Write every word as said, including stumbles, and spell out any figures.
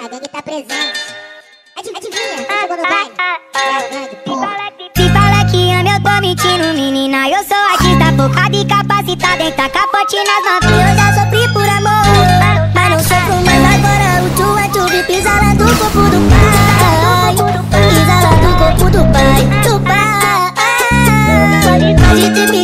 A gangue tá presente. Adivinha, quem chegou no baile? É a gangue, porra. Se fala que ama, eu tô mentindo, menina. Eu sou artista focada e capacitada em tacar pote nas novinhas. Eu já sofri por amor, mas não sofro mais agora. O tchu é tchu, e pisa lá do corpo do pai. Pisa lá do corpo do pai, do pai. Pode te